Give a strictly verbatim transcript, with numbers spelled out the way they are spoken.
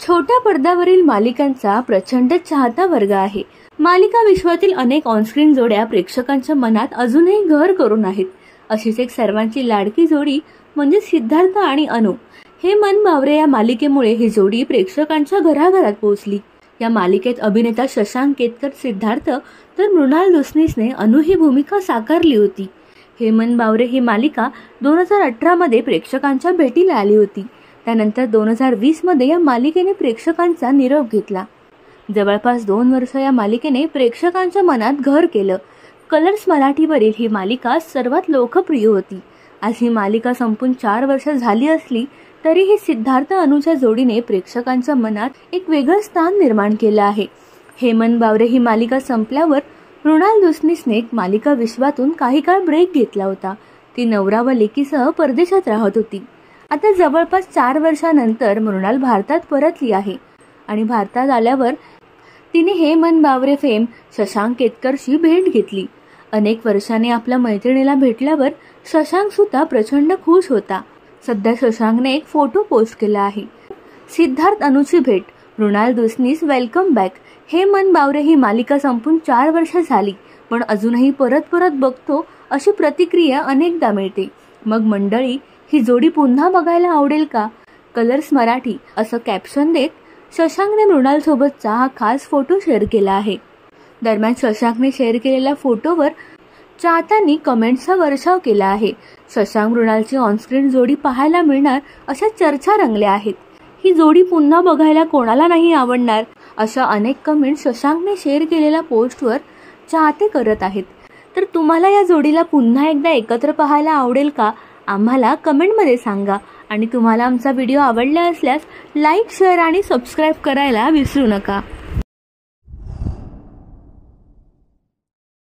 छोट्या पडद्यावरील मालिकांचा प्रचंड चाहता वर्ग आहे। मालिका विश्वातील अनेक ऑनस्क्रीन जोड्या प्रेक्षकांच्या मनात अजूनही घर करून आहेत। अशीच एक सर्वांची लाडकी जोडी म्हणजे सिद्धार्थ आणि अनु। हेमंत बावरे या मालिकेमुळे ही जोडी प्रेक्षकांच्या घराघरात पोहोचली। या मालिकेत अभिनेता शशांक केतकर सिद्धार्थ तर मृणाल दुसनीसने अनु ही भूमिका साकारली होती। हेमंत बावरे ही मालिका दोन हजार अठरा मध्ये प्रेक्षकांच्या भेटीला आली होती। त्यानंतर दोन हजार वीस मध्ये या मालिकेने प्रेक्षकांचा निरोप घेतला। जवळपास दोन वर्ष या मालिकेने प्रेक्षकांच्या मनात घर केलं। कलर्स मराठीवरील ही मालिका सर्वात लोकप्रिय होती। आज ही मालिका संपून चार वर्ष झाली असली तरीही सिद्धार्थ अनुच्या जोडीने प्रेक्षकांच्या मनात एक वेगळं स्थान निर्माण केलं आहे। हेमंत बावरे ही मालिका संपल्यावर मृणाल दुसनीसने मालिका विश्वातून काही काळ ब्रेक घेतला होता। ती नवरा व लेकीसह परदेशात राहत होती। आता जवळपास चार वर्षानंतर मृणाल भारतात परतली आहे आणि भारतात आल्यावर तिने हेमंत बावरे फेम शशांक केतकरशी भेट घेतली। अनेक वर्षांनी आपल्या मैत्रिणीला भेटल्यावर शशांक सुद्धा प्रचंड खुश होता। सध्या शशांकने एक फोटो पोस्ट केला आहे। सिद्धार्थ अनुची भेट, मृणाल दुसनीस वेलकम बॅक। हेमंत बावरे ही मालिका संपून चार वर्ष झाली पण अजूनही परत परत बघतो अशी प्रतिक्रिया अनेकदा मिळते। मग मंडळी, ही जोडी पुन्हा बघायला आवडेल का? कलर्स मराठी असं कॅप्शन देत शशांकने मृणाल सोबतचा हा खास फोटो शेअर केला आहे। दरम्यान शशांकने शेअर केलेल्या फोटोवर चाहत्यांनी कमेंट्सचा वर्षाव केला आहे। शशांक मृणालची ऑनस्क्रीन जोडी पाहायला मिळणार अशा चर्चा रंगल्या आहेत। ही जोडी पुन्हा बघायला कोणाला नाही आवडणार अशा अनेक कमेंट शशांकने शेअर केलेल्या पोस्टवर चाहते करत आहेत। तर तुम्हाला या जोडीला पुन्हा एकदा एकत्र पाहायला आवडेल का? आम्हाला कमेंटमध्ये सांगा आणि तुम्हाला आमचा व्हिडिओ आवडला असल्यास लाईक, शेअर आणि सबस्क्राईब करायला विसरू नका।